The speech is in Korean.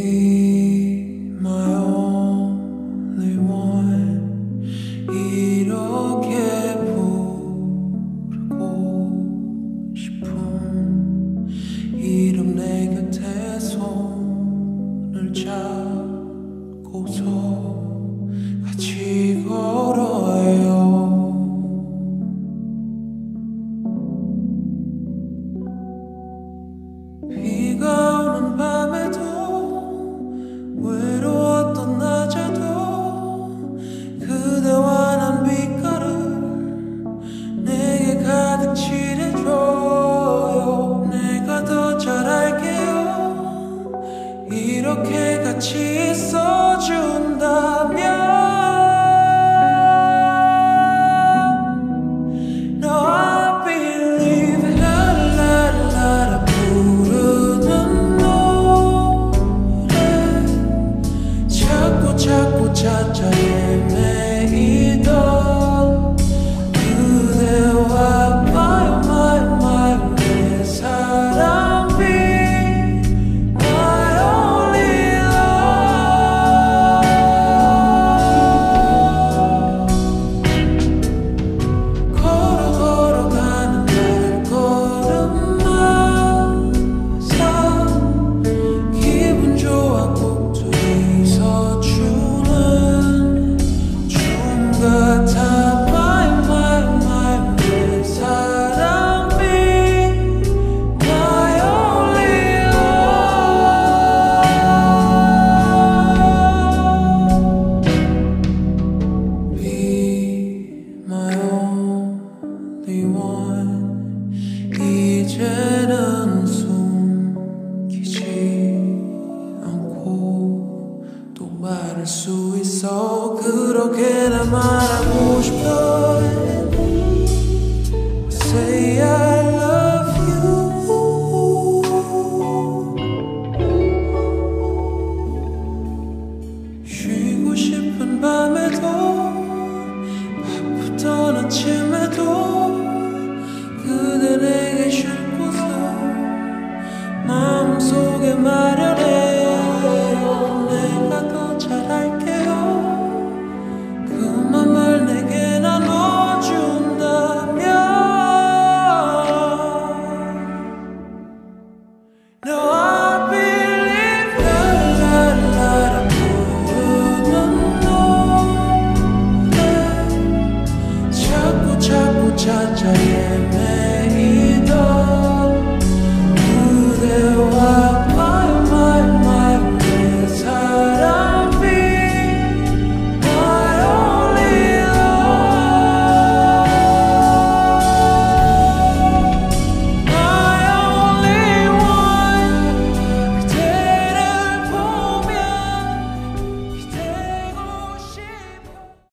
Be my only one 이렇게 부르고 싶은 이름 내 곁에 손을 잡고서 같이 걸어요. 비가 오는 밤에도 외로웠던 낮에도 그대와 난 빛깔을 내게 가득 칠해줘요. 내가 더 잘 알게요. 이렇게 같이 있어준다면 자꾸 찾아 헤매이던 그대와 my 내 사랑 be my only love. 걸어가는 발걸음마다 기분 좋아 꼭 둘이서 같아 my 내 사랑 be my only love. Be my only one 이제는 숨기지 않고 또 말할 수 있어. 그렇게나 말하고 싶어. Say I love you. 쉬고 싶은 밤에도 바쁘던 아침에도 그대 내게 쉴 곳을 마음속에 마련해요. 내가 더 잘 알게요. 그 맘을 내게 나눠준다면 No I believe 라라라라 부르는 노래 자꾸 찾아 헤매